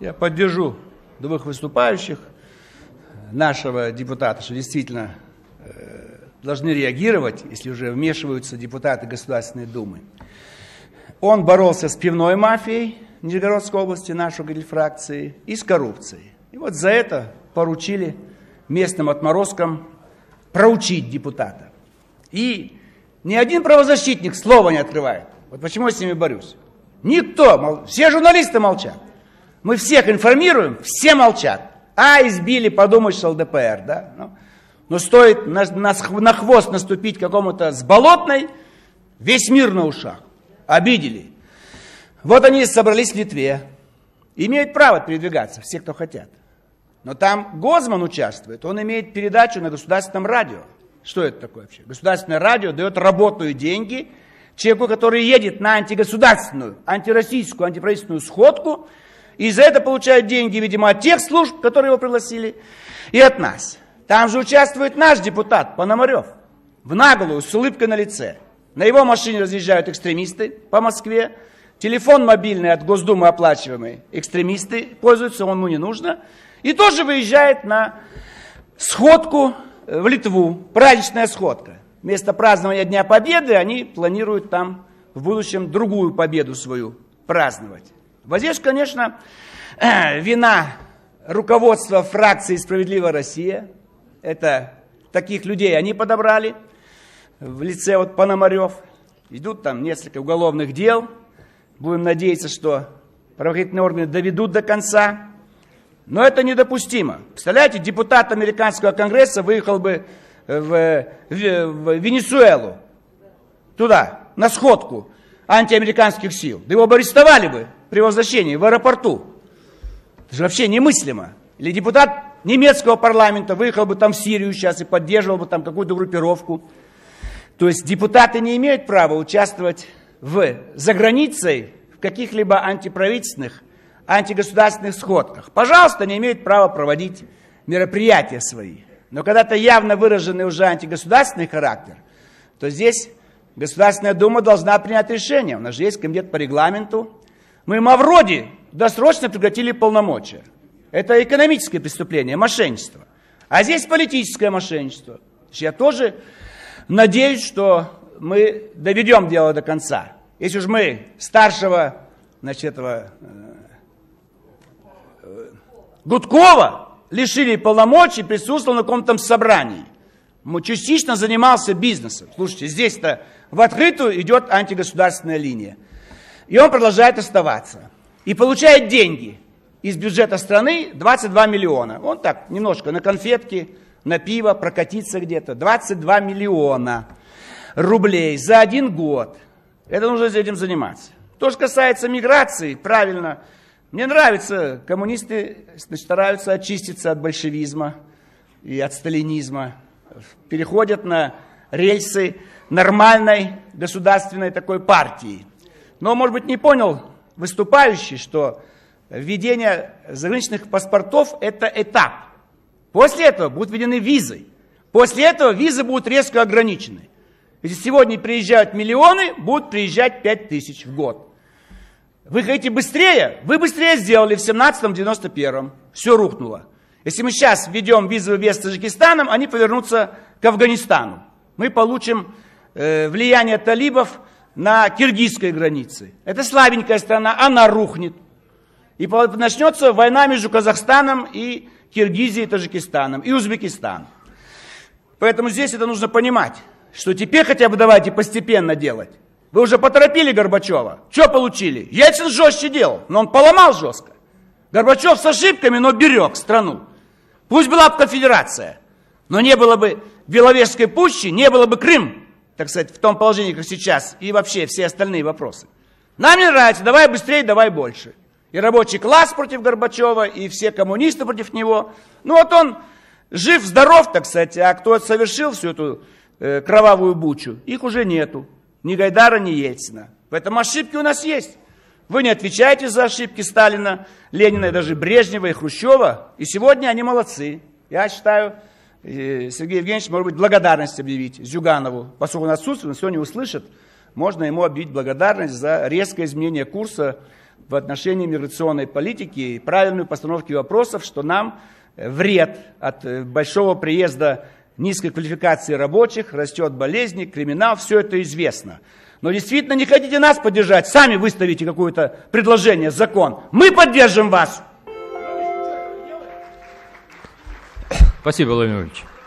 Я поддержу двух выступающих, нашего депутата, что действительно должны реагировать, если уже вмешиваются депутаты Государственной Думы. Он боролся с пивной мафией Нижегородской области, нашей фракции, и с коррупцией. И вот за это поручили местным отморозкам проучить депутата. И ни один правозащитник слова не открывает. Вот почему я с ними борюсь. Никто, все журналисты молчат. Мы всех информируем, все молчат. Избили, подумаешь, ЛДПР, да? Но стоит на хвост наступить какому-то с Болотной, весь мир на ушах. Обидели. Вот они собрались в Литве. Имеют право передвигаться, все, кто хотят. Но там Гозман участвует, он имеет передачу на государственном радио. Что это такое вообще? Государственное радио дает работу и деньги человеку, который едет на антигосударственную, антироссийскую, антиправительственную сходку, и за это получают деньги, видимо, от тех служб, которые его пригласили, и от нас. Там же участвует наш депутат Пономарев, в наглую, с улыбкой на лице. На его машине разъезжают экстремисты по Москве, телефон мобильный от Госдумы оплачиваемый, экстремисты пользуются, ему не нужно, и тоже выезжает на сходку в Литву, праздничная сходка. Вместо празднования Дня Победы они планируют там в будущем другую победу свою праздновать. Вот здесь, конечно, вина руководства фракции «Справедливая Россия». Это таких людей они подобрали в лице вот Пономарев. Идут там несколько уголовных дел. Будем надеяться, что правоохранительные органы доведут до конца. Но это недопустимо. Представляете, депутат американского конгресса выехал бы в Венесуэлу, туда, на сходку антиамериканских сил. Да его бы арестовали бы при возвращении в аэропорту. Это же вообще немыслимо. Или депутат немецкого парламента выехал бы там в Сирию сейчас и поддерживал бы там какую-то группировку. То есть депутаты не имеют права участвовать за границей в каких-либо антиправительственных, антигосударственных сходках. Пожалуйста, не имеют права проводить мероприятия свои. Но когда это явно выраженный уже антигосударственный характер, то здесь Государственная Дума должна принять решение. У нас же есть комитет по регламенту. Мы ему вроде досрочно прекратили полномочия. Это экономическое преступление, мошенничество. А здесь политическое мошенничество. Я тоже надеюсь, что мы доведем дело до конца. Если уж мы старшего, Гудкова лишили полномочий, присутствовал на каком-то собрании. Он частично занимался бизнесом. Слушайте, здесь-то в открытую идет антигосударственная линия. И он продолжает оставаться. И получает деньги из бюджета страны 22 миллиона. Он так, немножко на конфетки, на пиво, прокатиться где-то. 22 миллиона рублей за 1 год. Это нужно этим заниматься. То, что касается миграции, правильно. Мне нравится, коммунисты стараются очиститься от большевизма и от сталинизма. Переходят на рельсы нормальной государственной такой партии. Но, может быть, не понял выступающий, что введение заграничных паспортов – это этап. После этого будут введены визы. После этого визы будут резко ограничены. Если сегодня приезжают миллионы, будут приезжать 5000 в год. Вы хотите быстрее? Вы быстрее сделали в 17-м, 91-м. Все рухнуло. Если мы сейчас введем визовый вес с Таджикистаном, они повернутся к Афганистану. Мы получим влияние талибов на киргизской границе. Это слабенькая страна, она рухнет. И начнется война между Казахстаном и Киргизией, Таджикистаном и Узбекистаном. Поэтому здесь это нужно понимать, что теперь хотя бы давайте постепенно делать. Вы уже поторопили Горбачева. Что получили? Ельцин жестче делал, но он поломал жестко. Горбачев с ошибками, но берег страну. Пусть была бы конфедерация, но не было бы Беловежской пущи, не было бы Крым, так сказать, в том положении, как сейчас, и вообще все остальные вопросы. Нам не нравится, давай быстрее, давай больше. И рабочий класс против Горбачева, и все коммунисты против него. Ну вот он жив-здоров, так сказать, а кто совершил всю эту кровавую бучу, их уже нету. Ни Гайдара, ни Ельцина. Поэтому ошибки у нас есть. Вы не отвечаете за ошибки Сталина, Ленина, и даже Брежнева и Хрущева. И сегодня они молодцы. Я считаю, Сергей Евгеньевич, может быть, благодарность объявить Зюганову. Поскольку он отсутствует, он сегодня услышит, можно ему объявить благодарность за резкое изменение курса в отношении миграционной политики и правильную постановку вопросов, что нам вред от большого приезда низкой квалификации рабочих, растет болезни, криминал, все это известно. Но действительно не хотите нас поддержать, сами выставите какое-то предложение, закон. Мы поддержим вас. Спасибо, Владимир Ильич.